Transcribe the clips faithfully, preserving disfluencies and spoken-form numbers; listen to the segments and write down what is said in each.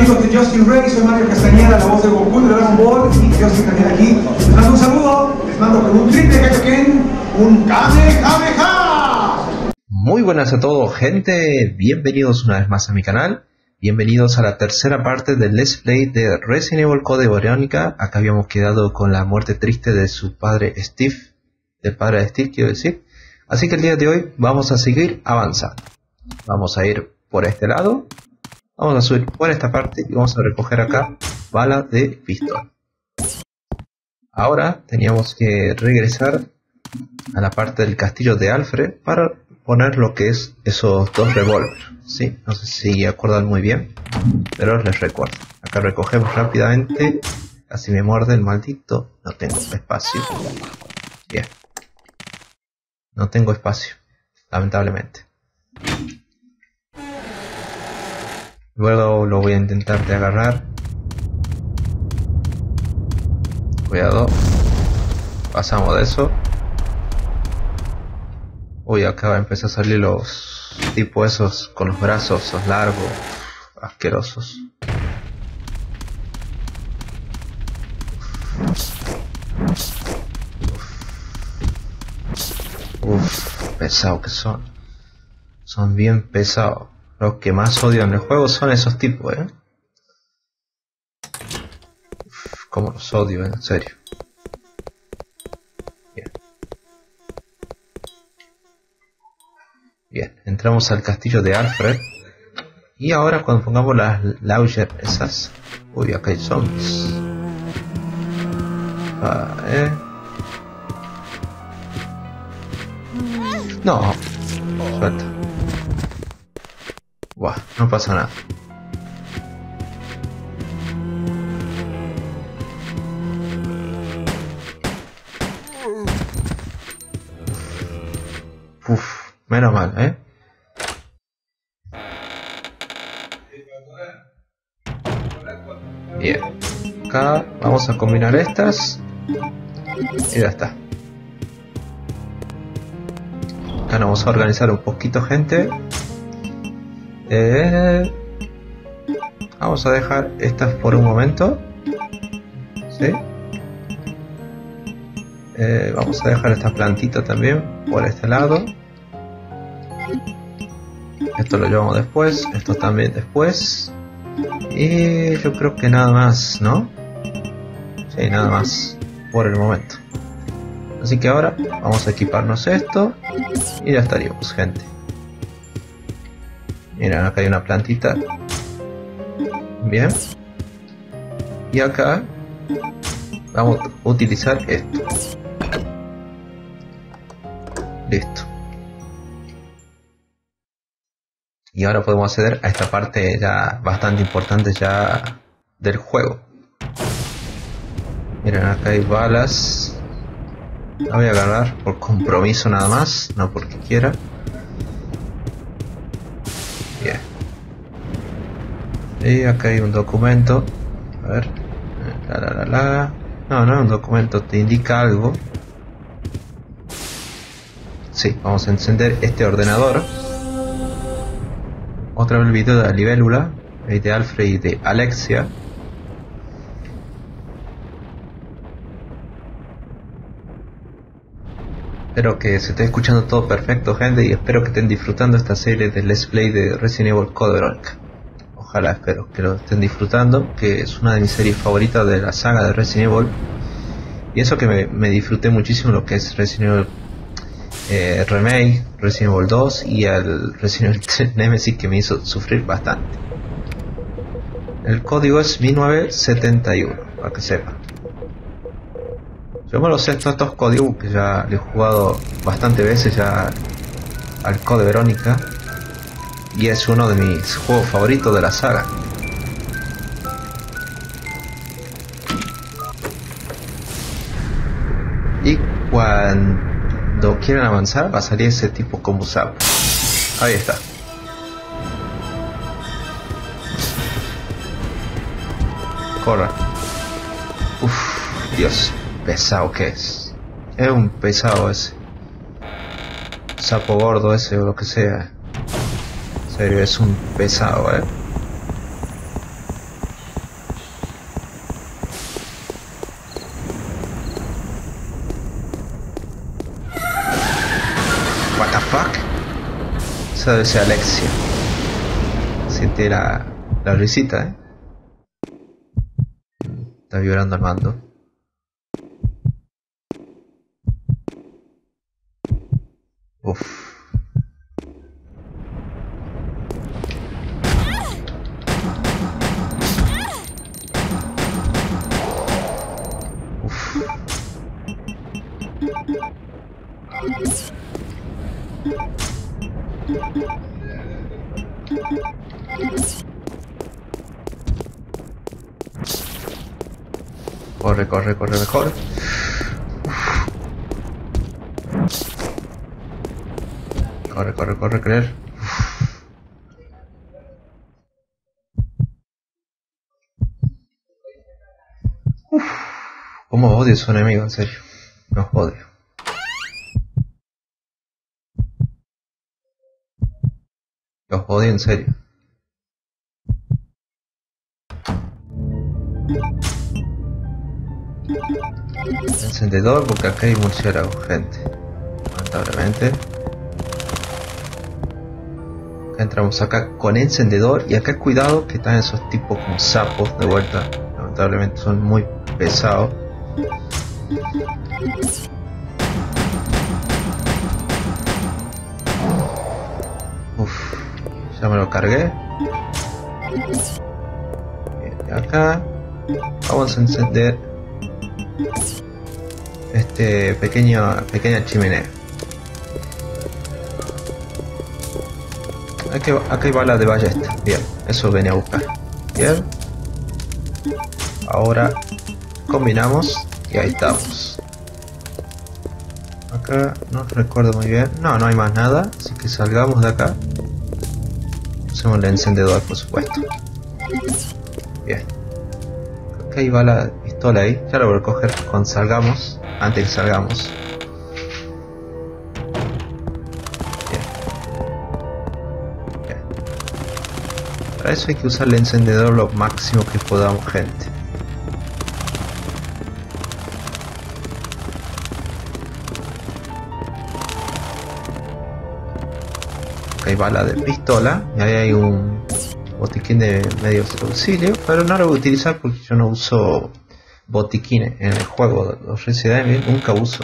amigos de Justin Ray, soy Mario Castañeda, la voz de Goku de Dragon Ball, y Justin también aquí. Les mando un saludo, les mando con un triple Kaioken, un Kamehameha. Muy buenas a todos, gente, bienvenidos una vez más a mi canal. Bienvenidos a la tercera parte del Let's Play de Resident Evil Code Verónica. Acá habíamos quedado con la muerte triste de su padre Steve, del padre de Steve quiero decir. Así que el día de hoy vamos a seguir avanzando. Vamos a ir por este lado, vamos a subir por esta parte y vamos a recoger acá bala de pistola. Ahora teníamos que regresar a la parte del castillo de Alfred para poner lo que es esos dos revólveres. Sí, no sé si acuerdan muy bien, pero les recuerdo. Acá recogemos rápidamente. Casi me muerde el maldito. No tengo espacio. Bien. No tengo espacio, lamentablemente. Luego lo voy a intentar de agarrar. Cuidado. Pasamos de eso. Uy, acá va a empezar a salir los tipos esos con los brazos esos largos, asquerosos. Uff, pesados que son. Son bien pesados. Los que más odio en el juego son esos tipos, eh. Uf, como los odio, en serio. Bien. Bien, entramos al castillo de Alfred. Y ahora cuando pongamos las Lauger esas... Uy, acá hay zombies. Ah, eh. No. Suelta. Buah, no pasa nada. Uf, menos mal, ¿eh? Bien. Acá vamos a combinar estas. Y ya está. Acá nos vamos a organizar un poquito, gente. Eh, vamos a dejar estas por un momento. ¿Sí? Eh, vamos a dejar esta plantita también por este lado. Esto lo llevamos después, esto también después. Y yo creo que nada más, ¿no? Sí, nada más por el momento. Así que ahora vamos a equiparnos esto y ya estaríamos, gente. Miren, acá hay una plantita. Bien. Y acá vamos a utilizar esto. Listo. Y ahora podemos acceder a esta parte ya bastante importante ya del juego. Miren, acá hay balas. La voy a agarrar por compromiso nada más, no porque quiera. Bien. Y acá hay un documento. A ver. La, la, la, la. No, no es un documento, te indica algo. Sí, vamos a encender este ordenador. Otra vez el video de la libélula, de Alfred y de Alexia. Espero que se esté escuchando todo perfecto, gente, y espero que estén disfrutando esta serie de Let's Play de Resident Evil Code Verónica. Ojalá, espero que lo estén disfrutando, que es una de mis series favoritas de la saga de Resident Evil. Y eso que me, me disfruté muchísimo lo que es Resident Evil eh, Remake, Resident Evil dos y el Resident Evil tres Nemesis, que me hizo sufrir bastante. El código es mil novecientos setenta y uno, para que sepan. Yo me lo sé todos estos códigos que ya he jugado bastante veces ya al Code Verónica. Y es uno de mis juegos favoritos de la saga. Y cuando quieran avanzar va a salir ese tipo como sapo. Ahí está. Corra. Uff, Dios. Pesado que es. Es un pesado ese. Sapo gordo ese o lo que sea. En serio, es un pesado, eh. Esa debe ser Alexia. Siente la, la risita, ¿eh? Está vibrando el mando. Uff. Corre, corre, corre mejor. Corre, corre, corre, creer. Cómo odio a su enemigo, en serio. Los odio. Los odio en serio. Encendedor, porque acá hay murciélagos, gente. Lamentablemente. Acá entramos acá con encendedor. Y acá cuidado que están esos tipos como sapos de vuelta. Lamentablemente son muy pesados. Uf, ya me lo cargué. Bien, y acá vamos a encender este pequeño pequeña chimenea. Aquí, acá hay balas de ballesta. Bien, eso venía a buscar. Bien. Ahora combinamos y ahí estamos. Acá no recuerdo muy bien. No, no hay más nada. Así que salgamos de acá. Usemos el encendedor, por supuesto. Bien. Acá hay bala de pistola ahí. Ya lo voy a coger cuando salgamos. Antes que salgamos. Bien. Bien. Para eso hay que usar el encendedor lo máximo que podamos, gente. Hay bala de pistola y ahí hay un botiquín de medios de auxilio, pero no lo voy a utilizar porque yo no uso botiquines en el juego de los Resident Evil, nunca uso.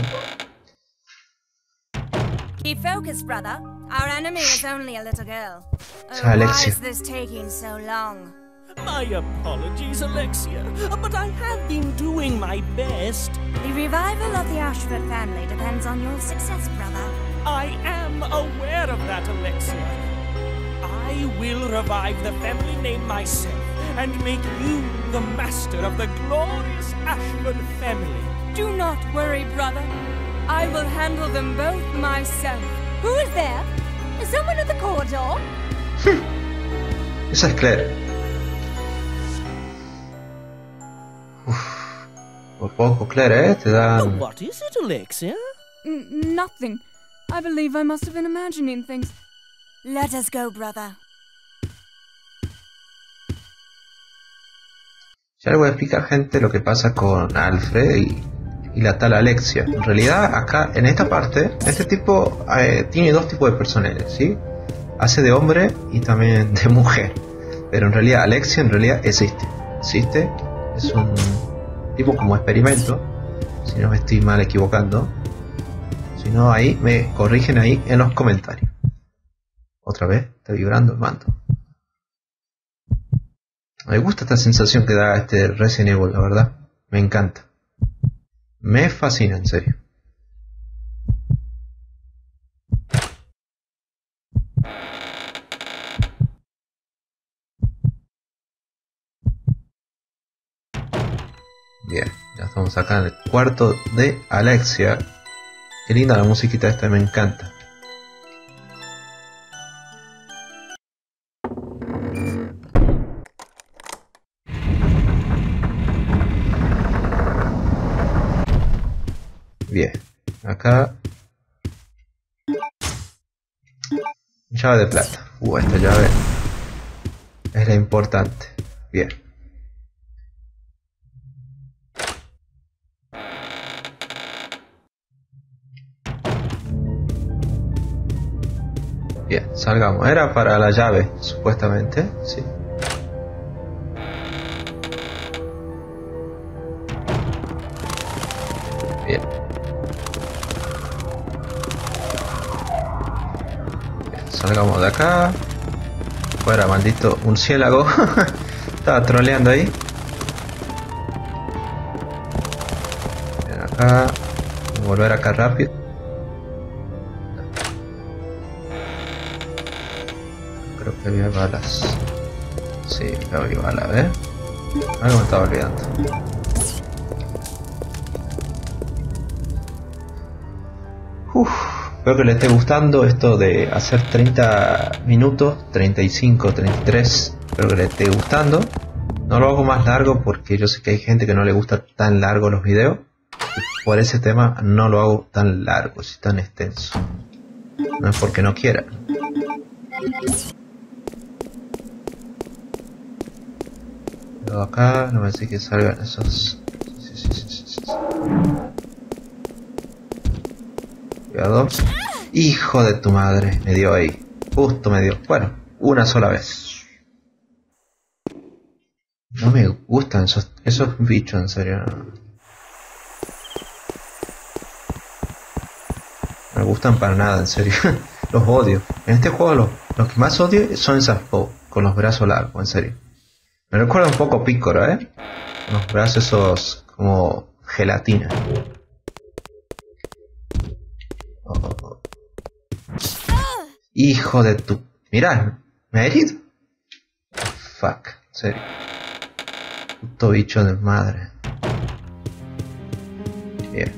Keep focused, brother. Our enemy is only a little girl. Oh, why is this taking so long? My apologies, Alexia, but I have been doing my best. The revival of the Ashford family depends on your success, brother. I am aware of that, Alexia. I will revive the family name myself and make you the master of the glorious Ashford family. Do not worry, brother. I will handle them both myself. Who is there? Is someone at the corridor? Esa es Claire. Uf, por poco, Claire, ¿eh? Te dan... Oh, what is it, Alexia? N nothing. I believe I must have been imagining things. Let us go, brother. Ya les voy a explicar, gente, lo que pasa con Alfred y, y la tal Alexia. En realidad, acá, en esta parte, este tipo eh, tiene dos tipos de personajes, ¿sí? Hace de hombre y también de mujer. Pero en realidad, Alexia en realidad existe. Existe. Es un tipo como experimento. Si no me estoy mal equivocando. Si no, ahí me corrigen ahí en los comentarios. Otra vez, está vibrando el mando. Me gusta esta sensación que da este Resident Evil, la verdad. Me encanta. Me fascina, en serio. Bien, ya estamos acá en el cuarto de Alexia. Qué linda la musiquita esta, me encanta. Bien, acá llave de plata. Uh, esta llave es la importante. Bien. Bien, salgamos. Era para la llave, supuestamente. Sí. Bien. Bien, salgamos de acá. Fuera, maldito murciélago. Estaba troleando ahí. Bien, acá. Volver acá rápido. Creo que había balas. Sí, había balas, ¿eh? Algo me estaba olvidando. Uf, espero que les esté gustando esto de hacer treinta minutos, treinta y cinco, treinta y tres. Espero que les esté gustando. No lo hago más largo porque yo sé que hay gente que no le gusta tan largo los videos. Y por ese tema no lo hago tan largo, y tan extenso. No es porque no quiera. Pero acá no me sé que salgan esos. Sí, sí, sí, sí, sí. Cuidado. Hijo de tu madre, me dio ahí. Justo me dio. Bueno, una sola vez. No me gustan esos, esos bichos, en serio. No. No me gustan para nada, en serio. Los odio. En este juego los, los que más odio son esas po con los brazos largos, en serio. Me recuerda un poco a Picoro, ¿eh? Los brazos esos como gelatina. Oh. Hijo de tu... Mirá, ¿me ha herido? Fuck, en serio. Puto bicho de madre. Bien.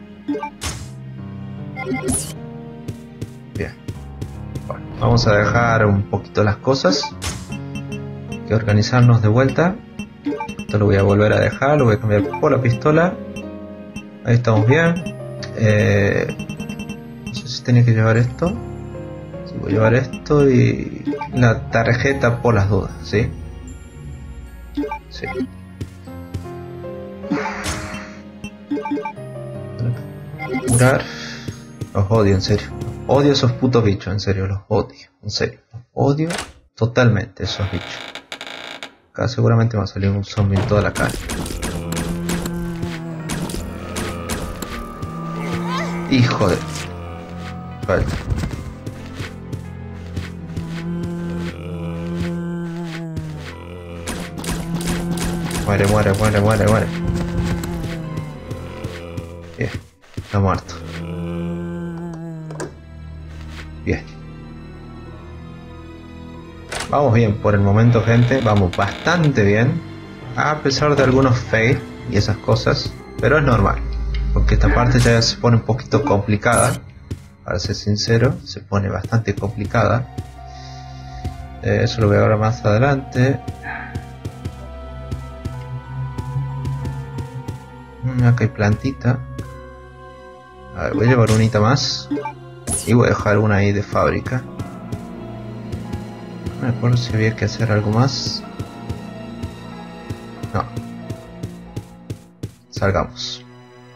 Bien. Bueno, vamos a dejar un poquito las cosas. Hay que organizarnos de vuelta. Esto lo voy a volver a dejar. Lo voy a cambiar por la pistola. Ahí estamos bien. Eh, no sé si tenía que llevar esto. Sí, voy a llevar esto y la tarjeta por las dudas, ¿sí? Sí. Curar. Los odio, en serio. Odio esos putos bichos, en serio. Los odio, en serio. Los odio totalmente esos bichos. Acá seguramente me va a salir un zombie en toda la cara. Hijo de... Falta. Muere, muere, muere, muere, muere. Bien, está muerto. Bien. Vamos bien por el momento, gente. Vamos bastante bien. A pesar de algunos fails y esas cosas. Pero es normal. Porque esta parte ya se pone un poquito complicada. Para ser sincero, se pone bastante complicada. Eh, eso lo voy a ver más adelante. Acá hay plantita. A ver, voy a llevar unita más. Y voy a dejar una ahí de fábrica. No me acuerdo si había que hacer algo más. No. Salgamos.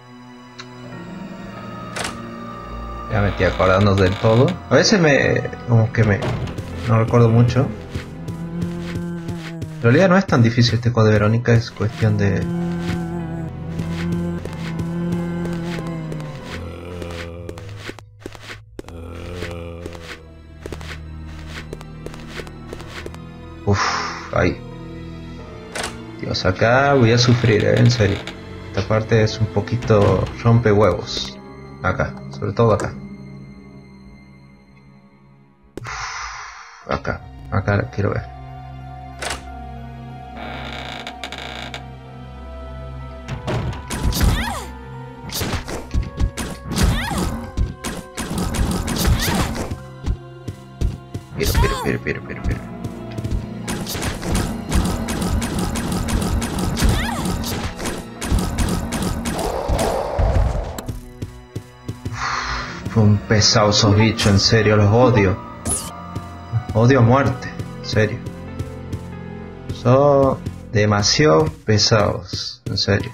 Ya me estoy acordando del todo. A veces me... como que me... no recuerdo mucho. En realidad no es tan difícil este Code Verónica. Es cuestión de... Uff, ahí. Dios, acá voy a sufrir, ¿eh? En serio. Esta parte es un poquito rompe huevos. Acá, sobre todo acá. Uf, acá, acá quiero ver. Pero, pero, pero, pero, pero, pero. Un pesado esos bichos, en serio, los odio. Los odio a muerte, en serio. Son demasiado pesados, en serio.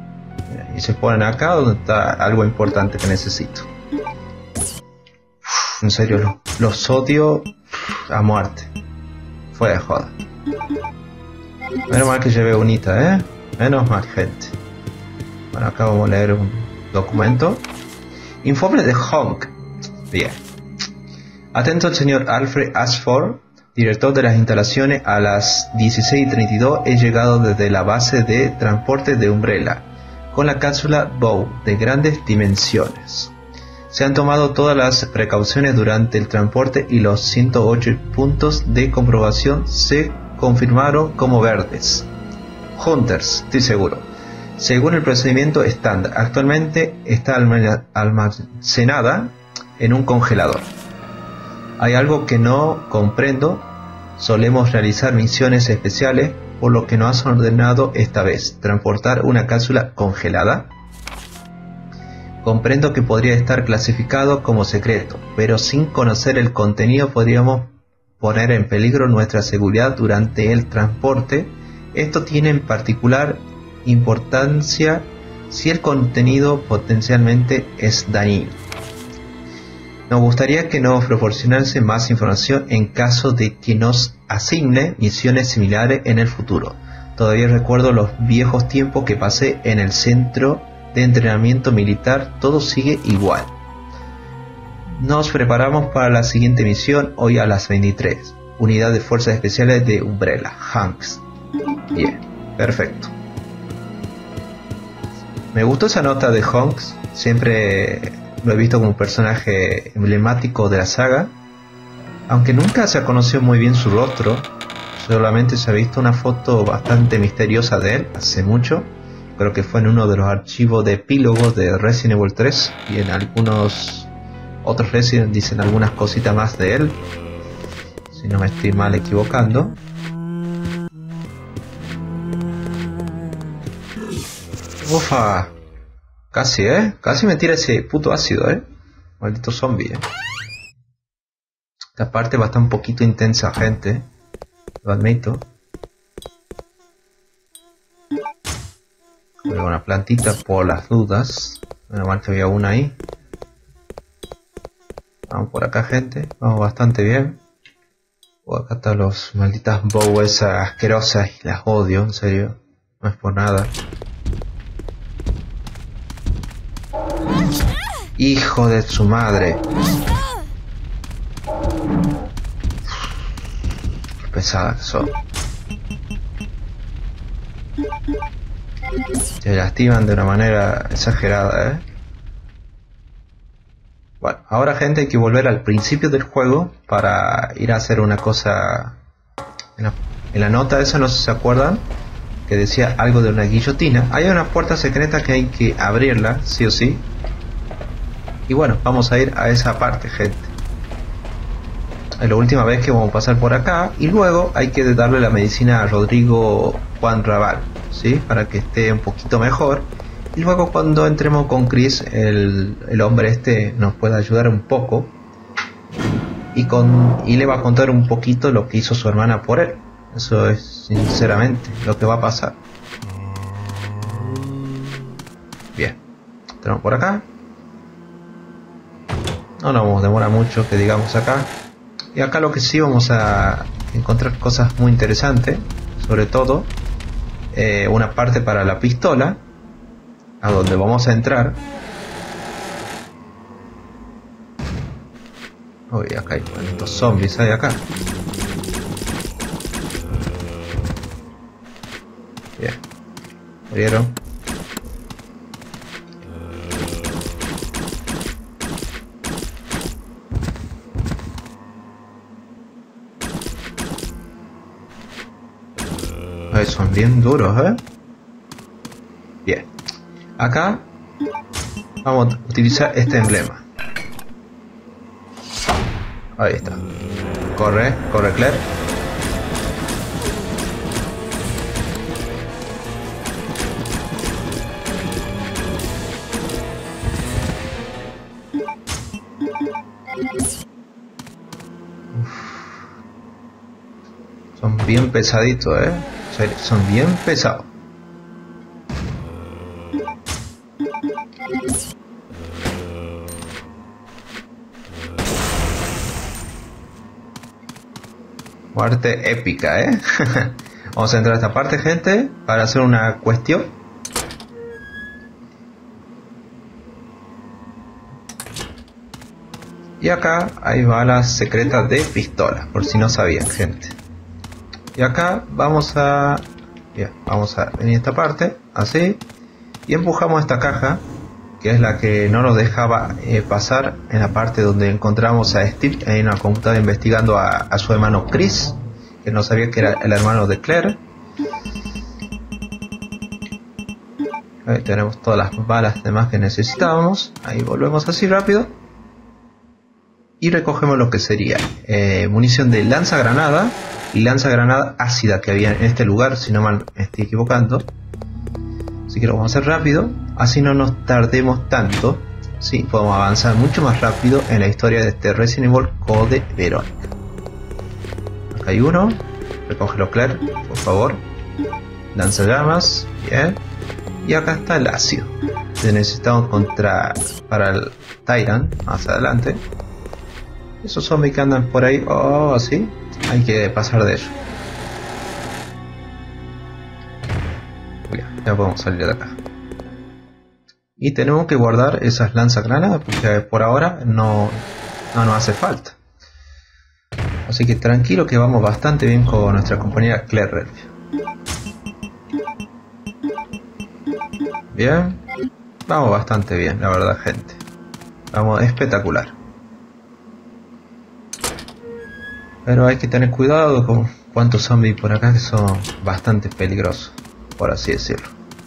Y se ponen acá donde está algo importante que necesito. En serio, los, los odio a muerte. Fue de joda. Menos mal que llevé unita, ¿eh? Menos mal, gente. Bueno, acá vamos a leer un documento. Informe de Honk. Bien. Atento al señor Alfred Ashford, director de las instalaciones. A las dieciséis y treinta y dos he llegado desde la base de transporte de Umbrella con la cápsula Bow de grandes dimensiones. Se han tomado todas las precauciones durante el transporte y los ciento ocho puntos de comprobación se confirmaron como verdes. Hunters, estoy seguro. Según el procedimiento estándar, actualmente está almacenada en un congelador. Hay algo que no comprendo. Solemos realizar misiones especiales, por lo que nos has ordenado esta vez transportar una cápsula congelada. Comprendo que podría estar clasificado como secreto, pero sin conocer el contenido podríamos poner en peligro nuestra seguridad durante el transporte. Esto tiene en particular importancia si el contenido potencialmente es dañino. Nos gustaría que nos proporcionase más información en caso de que nos asigne misiones similares en el futuro. Todavía recuerdo los viejos tiempos que pasé en el centro de entrenamiento militar. Todo sigue igual. Nos preparamos para la siguiente misión hoy a las veintitrés. Unidad de Fuerzas Especiales de Umbrella, Hanks. Bien, perfecto. Me gustó esa nota de Hanks. Siempre lo he visto como un personaje emblemático de la saga, aunque nunca se ha conocido muy bien su rostro. Solamente se ha visto una foto bastante misteriosa de él hace mucho. Creo que fue en uno de los archivos de epílogos de Resident Evil tres, y en algunos otros Resident dicen algunas cositas más de él, si no me estoy mal equivocando. Ufa, casi, eh, casi me tira ese puto ácido, eh, maldito zombie, eh. Esta parte va a estar un poquito intensa, gente, lo admito. Voy a una plantita por las dudas. Menos mal que había una ahí. Vamos por acá, gente. Vamos bastante bien. Oh, acá están los malditas bow esas asquerosas y las odio, en serio. No es por nada. Hijo de su madre. Qué pesadas que son. Se lastiman de una manera exagerada, ¿eh? Bueno, ahora, gente, hay que volver al principio del juego para ir a hacer una cosa. En la, en la nota esa, no sé si se acuerdan, que decía algo de una guillotina. Hay una puerta secreta que hay que abrirla, sí o sí. Y bueno, vamos a ir a esa parte, gente. Es la última vez que vamos a pasar por acá. Y luego hay que darle la medicina a Rodrigo Juan Raval, ¿sí? Para que esté un poquito mejor. Y luego cuando entremos con Chris, el, el hombre este nos puede ayudar un poco. Y, con, y le va a contar un poquito lo que hizo su hermana por él. Eso es sinceramente lo que va a pasar. Bien, entramos por acá. No nos vamos a demorar mucho, que digamos acá. Y acá lo que sí vamos a encontrar cosas muy interesantes. Sobre todo eh, una parte para la pistola, a donde vamos a entrar. Uy, acá hay estos zombies, hay acá. Bien, murieron. Ay, son bien duros, ¿eh? Bien. Acá vamos a utilizar este emblema. Ahí está. Corre, corre, Claire. Uf. Son bien pesaditos, ¿eh? Son bien pesados. Muerte épica, ¿eh? Vamos a entrar a esta parte, gente, para hacer una cuestión. Y acá hay balas secretas de pistola, por si no sabían, gente. Y acá vamos a... Bien, vamos a venir a esta parte, así. Y empujamos esta caja, que es la que no nos dejaba eh, pasar en la parte donde encontramos a Steve en una computadora investigando a, a su hermano Chris, que no sabía que era el hermano de Claire. Ahí tenemos todas las balas demás que necesitábamos. Ahí volvemos así rápido. Y recogemos lo que sería eh, munición de lanzagranada y lanzagranada ácida que había en este lugar, si no mal me estoy equivocando. Así que lo vamos a hacer rápido, así no nos tardemos tanto. Sí, podemos avanzar mucho más rápido en la historia de este Resident Evil Code Verónica. Acá hay uno, recógelo Claire, por favor. Lanzallamas, bien. Y acá está el ácido que necesitamos contra para el Tyrant más adelante. Esos zombies que andan por ahí, oh, sí, hay que pasar de ellos. Bien, ya podemos salir de acá. Y tenemos que guardar esas lanzagranadas porque por ahora no, no nos hace falta. Así que tranquilo que vamos bastante bien con nuestra compañera Claire Redfield. Bien, vamos bastante bien, la verdad, gente. Vamos espectacular. Pero hay que tener cuidado con cuántos zombies por acá que son bastante peligrosos, por así decirlo.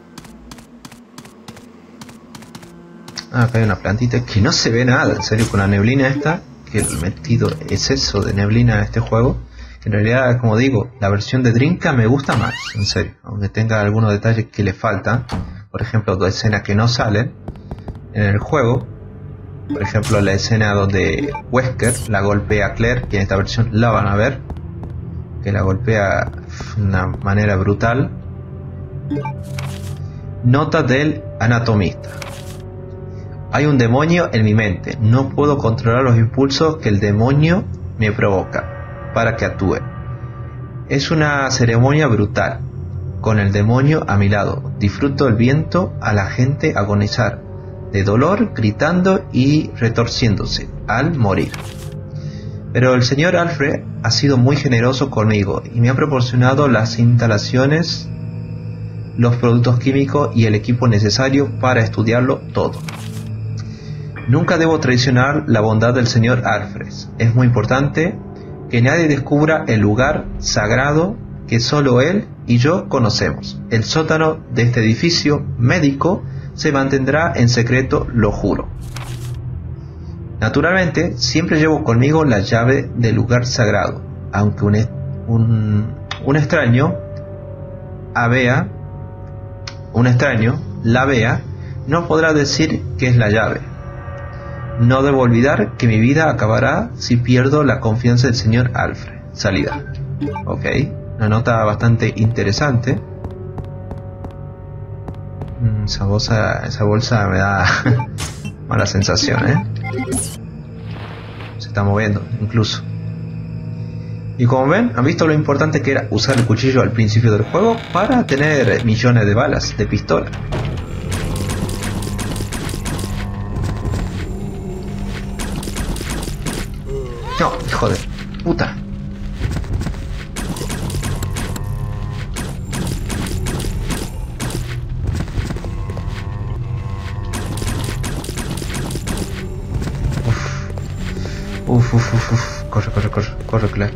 Ah, acá hay una plantita que no se ve nada, en serio, con la neblina esta, que el metido exceso de neblina en este juego. Que en realidad, como digo, la versión de Dreamcast me gusta más, en serio, aunque tenga algunos detalles que le faltan. Por ejemplo, dos escenas que no salen en el juego. Por ejemplo, la escena donde Wesker la golpea a Claire, que en esta versión la van a ver, que la golpea de una manera brutal. Nota del anatomista: hay un demonio en mi mente, no puedo controlar los impulsos que el demonio me provoca para que actúe. Es una ceremonia brutal, con el demonio a mi lado, disfruto el viento a la gente agonizar de dolor, gritando y retorciéndose al morir. Pero el señor Alfred ha sido muy generoso conmigo y me ha proporcionado las instalaciones, los productos químicos y el equipo necesario para estudiarlo todo. Nunca debo traicionar la bondad del señor Alfred. Es muy importante que nadie descubra el lugar sagrado que solo él y yo conocemos. El sótano de este edificio médico se mantendrá en secreto, lo juro. Naturalmente, siempre llevo conmigo la llave del lugar sagrado, aunque un, un, un extraño a vea, un extraño la vea, no podrá decir que es la llave. No debo olvidar que mi vida acabará si pierdo la confianza del señor Alfred. Salida. Ok, una nota bastante interesante. Esa bolsa, esa bolsa me da mala sensación, ¿eh? Se está moviendo, incluso. Y como ven, han visto lo importante que era usar el cuchillo al principio del juego para tener millones de balas de pistola. No, hijo de puta. Uf, uf, uf, uf. Corre, corre, corre, corre, Claire.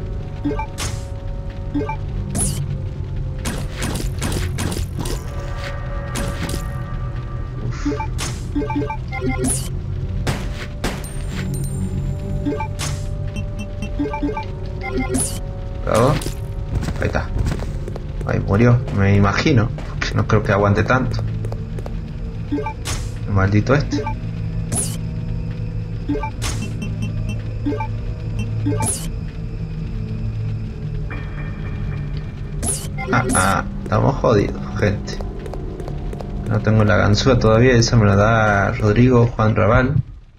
Uf. Bravo. Ahí está. Ahí murió, me imagino. Porque no creo que aguante tanto. El maldito este. Ah, ah, estamos jodidos, gente. No tengo la ganzúa todavía, esa me la da Rodrigo Juan Raval.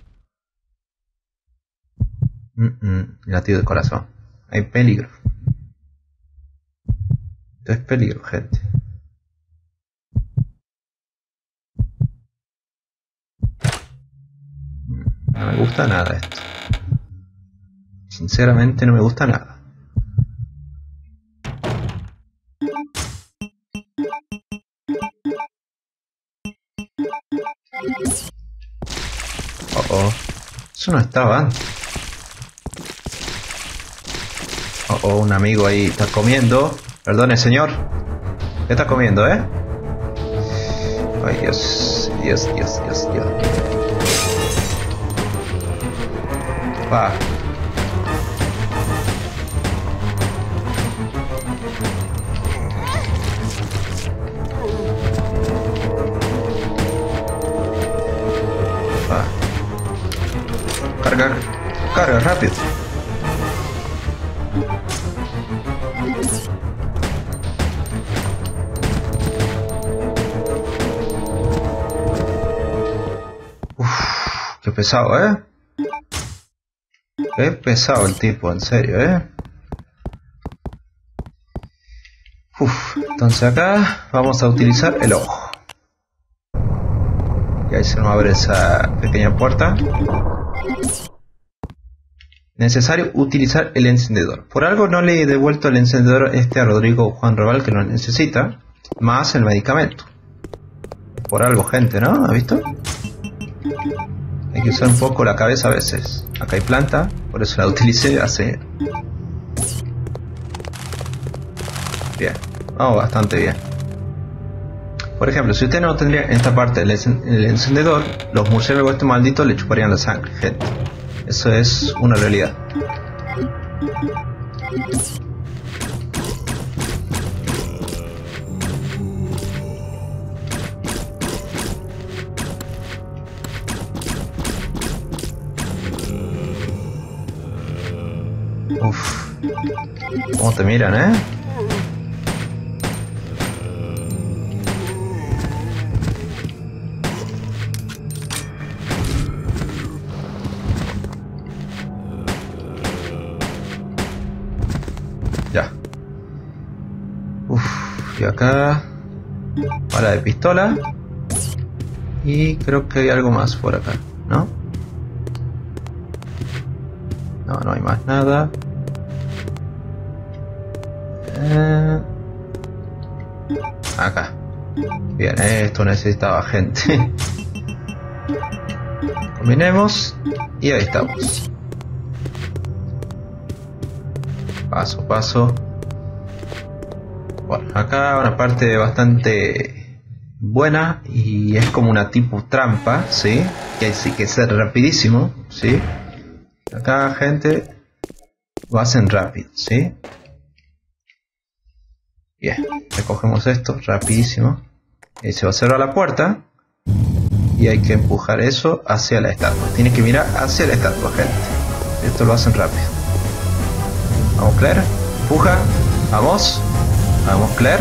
Mm -mm, latido de corazón. Hay peligro. Esto es peligro, gente. No me gusta nada esto. Sinceramente no me gusta nada. Oh, oh. Eso no estaba antes. Oh, oh, un amigo ahí está comiendo. Perdone, señor. ¿Qué está comiendo, eh? Ay, Dios. Dios, Dios, Dios, Dios. Va. Va. Carga. Carga rápido. Uf, qué pesado, ¿eh? Qué pesado el tipo, en serio, ¿eh? Uf, entonces acá vamos a utilizar el ojo. Y ahí se nos abre esa pequeña puerta. Necesario utilizar el encendedor. Por algo no le he devuelto el encendedor este a Rodrigo Juan Raval, que lo necesita, más el medicamento. Por algo, gente, ¿no? ¿Ha visto? Hay que usar un poco la cabeza a veces. Acá hay planta, por eso la utilicé hace... Bien, vamos bastante bien. Por ejemplo, si usted no tendría en esta parte el, el encendedor, los murciélagos este maldito le chuparían la sangre, gente. Eso es una realidad. Uf, cómo te miran, eh. Ya. Uf, y acá bala de pistola. Y creo que hay algo más por acá, ¿no? No, no hay más nada. Eh... Acá. Bien, esto necesitaba gente. Combinemos y ahí estamos. Paso a paso. Bueno, acá una parte bastante buena y es como una tipo trampa, ¿sí? Que hay que ser rapidísimo, ¿sí? Acá, gente, lo hacen rápido, ¿sí? Bien, recogemos esto rapidísimo. Y se va a cerrar la puerta. Y hay que empujar eso hacia la estatua. Tiene que mirar hacia la estatua, gente. Esto lo hacen rápido. Vamos, Claire. Empuja. Vamos. Vamos, Claire.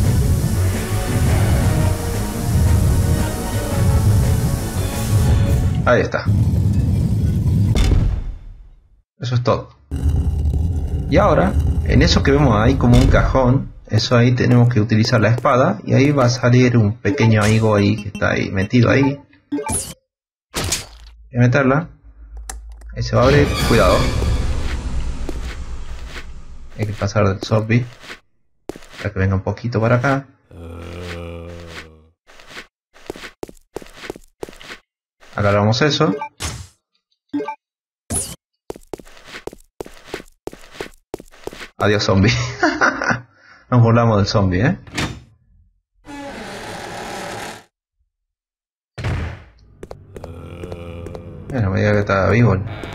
Ahí está. Eso es todo. Y ahora, en eso que vemos ahí como un cajón, eso ahí tenemos que utilizar la espada y ahí va a salir un pequeño amigo ahí que está ahí metido ahí. Voy a meterla. Ahí se va a abrir. Cuidado. Hay que pasar del zombie para que venga un poquito para acá. Agarramos eso. Adiós, zombie. Nos burlamos del zombie, ¿eh? Bueno, me diga que está vivo.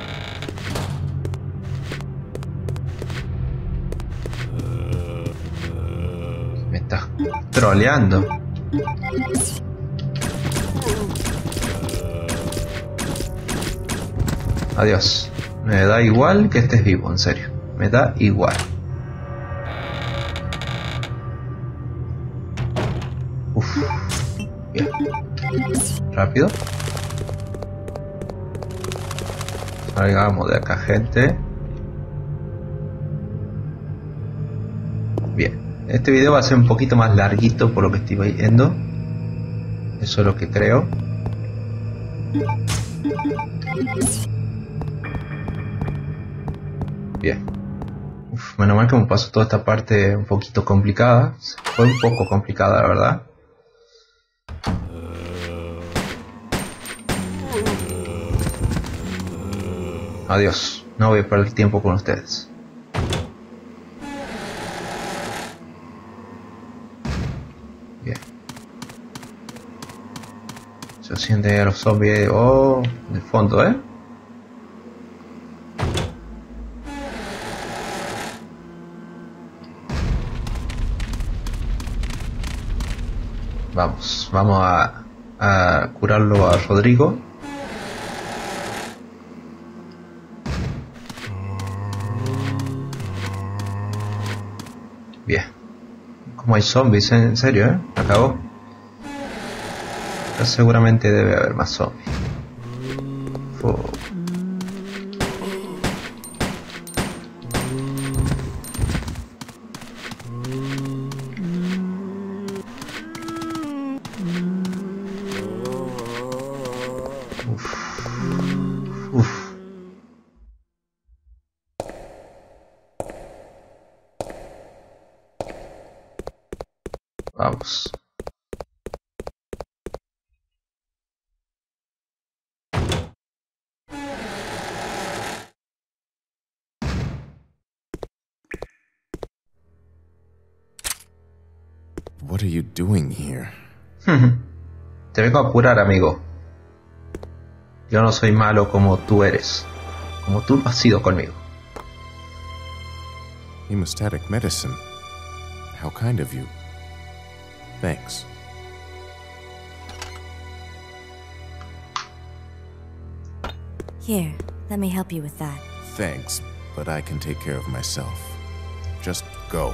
Me estás troleando. Adiós. Me da igual que estés vivo, en serio. Me da igual. Uf. Bien. Rápido. Salgamos de acá, gente. Bien. Este video va a ser un poquito más larguito por lo que estoy viendo. Eso es lo que creo. Bien. Uf, menos mal que me pasó toda esta parte un poquito complicada. Fue un poco complicada, la verdad. Adiós. No voy a perder tiempo con ustedes. Bien. Se sienten a los zombies. Oh, de fondo, ¿eh? Vamos, vamos a, a curarlo a Rodrigo. Bien. Como hay zombies, en serio, ¿eh? Acabó. Pero seguramente debe haber más zombies. Fu. Uf. Uf. Vamos. What are you doing here? Te vengo a curar, amigo. Yo no soy malo como tú eres. Como tú has sido conmigo. Hemostatic medicine. How kind of you. Thanks. Here, let me help you with that. Thanks, but I can take care of myself. Just go.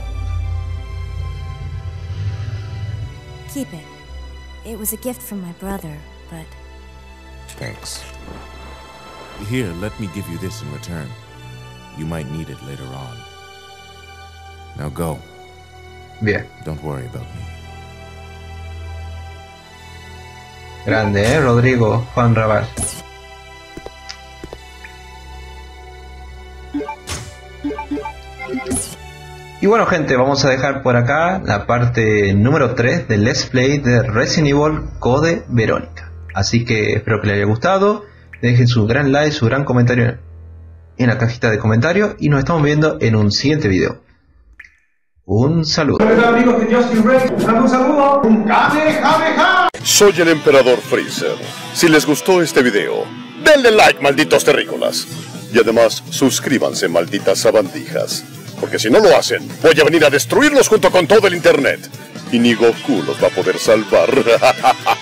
Keep it. It was a gift from my brother, but... Thanks. Here, let me give you this in return. You might need it later on. Now go. Bien. Don't worry about me. Grande, ¿eh? Rodrigo Juan Raval. Y bueno, gente, vamos a dejar por acá la parte número tres del Let's Play de Resident Evil Code Verónica. Así que espero que les haya gustado. Dejen su gran like, su gran comentario en la cajita de comentarios. Y nos estamos viendo en un siguiente video. Un saludo. Hola amigos de Justin Ray, les mando un saludo. Un Kamehameha. Soy el Emperador Freezer. Si les gustó este video, denle like, malditos terrícolas. Y además, suscríbanse, malditas sabandijas. Porque si no lo hacen, voy a venir a destruirlos junto con todo el internet. Y ni Goku los va a poder salvar.